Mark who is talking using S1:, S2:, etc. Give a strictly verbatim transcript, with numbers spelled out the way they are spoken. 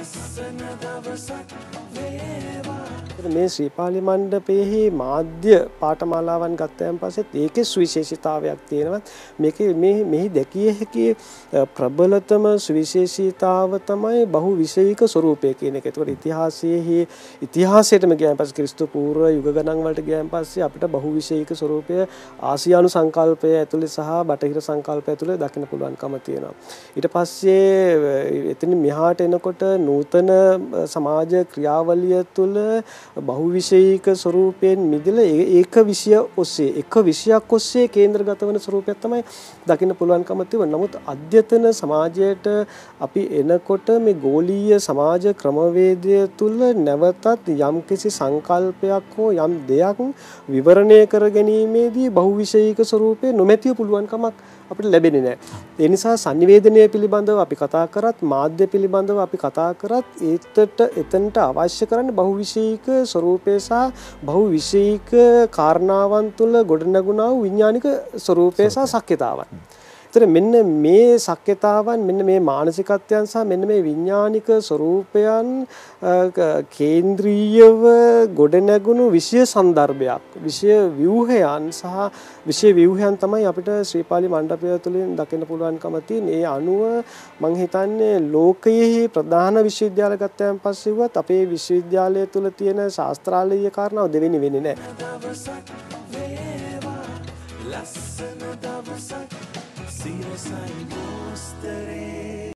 S1: මේ ශ්‍රීපාලි මණ්ඩපයේ මාධ්‍ය පාඨමාලාවන් ගත්තයන් පස්සෙත් ඒකේ සුවිශේෂීතාවයක් තියෙනවා. මේකේ මේ මෙහි දැකිය හැකි ප්‍රබලතම සුවිශේෂීතාව තමයි බහු විෂයික ස්වરૂපය කියන එක. ඒතකොට ඉතිහාසයේ ඉතිහාසයටම ගියන් පස්සේ ක්‍රිස්තු පූර්ව යුග ගණන් වලට ගියන් පස්සේ අපිට බහු විෂයික ස්වરૂපය ආසියානු සංකල්පය ඇතුලේ සහ බටහිර සංකල්පය ඇතුලේ දකින්න පුළුවන්කම තියෙනවා. ඊට පස්සේ එතන මෙහාට එනකොට නූතන සමාජ ක්‍රියාවලිය තුළ බහුවිෂයික ස්වරූපයෙන් මිදලා ඒක විෂය ඔස්සේ එක විෂයක් ඔස්සේ කේන්ද්‍රගත වන ස්වරූපයක් තමයි දකින්න පුළුවන්කම තියෙනවා. නමුත් අධ්‍යතන සමාජයට අපි එනකොට මේ ගෝලීය සමාජ ක්‍රමවේදය තුළ නැවතත් යම්කිසි සංකල්පයක් හෝ යම් දෙයක් විවරණය කර ගැනීමේදී බහුවිෂයික ස්වරූපේ නොමැතිව පුළුවන්කමක් අපිට ලැබෙන්නේ නැහැ. ඒ නිසා sannivedanaya පිළිබඳව අපි කතා කරත් මාධ්‍ය පිළිබඳව අපි කතා කරත් ඒකට එතනට අවශ්‍ය කරන්නේ බහුවිෂයික ස්වરૂපය සහ බහුවිෂයික කාරණාවන් තුළ ගොඩනැගුණා වූ විඥානික ස්වરૂපය සහ ශක්්‍යතාවන්. ඒතර මෙන්න මේ ශක්්‍යතාවන් මෙන්න මේ මානසිකත්වයන් සහ මෙන්න මේ විඥානික ස්වરૂපයන් කේන්ද්‍රීයව ගොඩනැගුණු විෂය සන්දර්භයක් විෂය ව්‍යුහයන් සහ විෂය ව්‍යුහයන් තමයි අපිට ශ්‍රීපාලි මණ්ඩපය තුළින් දකින්න පුළුවන්කම තියෙන්නේ. ඒ අනුව මම හිතන්නේ ලෝකයේ ප්‍රධාන විශ්වවිද්‍යාල ගත්තයන් පස්සේ වුවත් අපේ විශ්වවිද්‍යාලය තුළ තියෙන ශාස්ත්‍රාලීය කාරණාව දෙවෙනි වෙන්නේ නැහැ.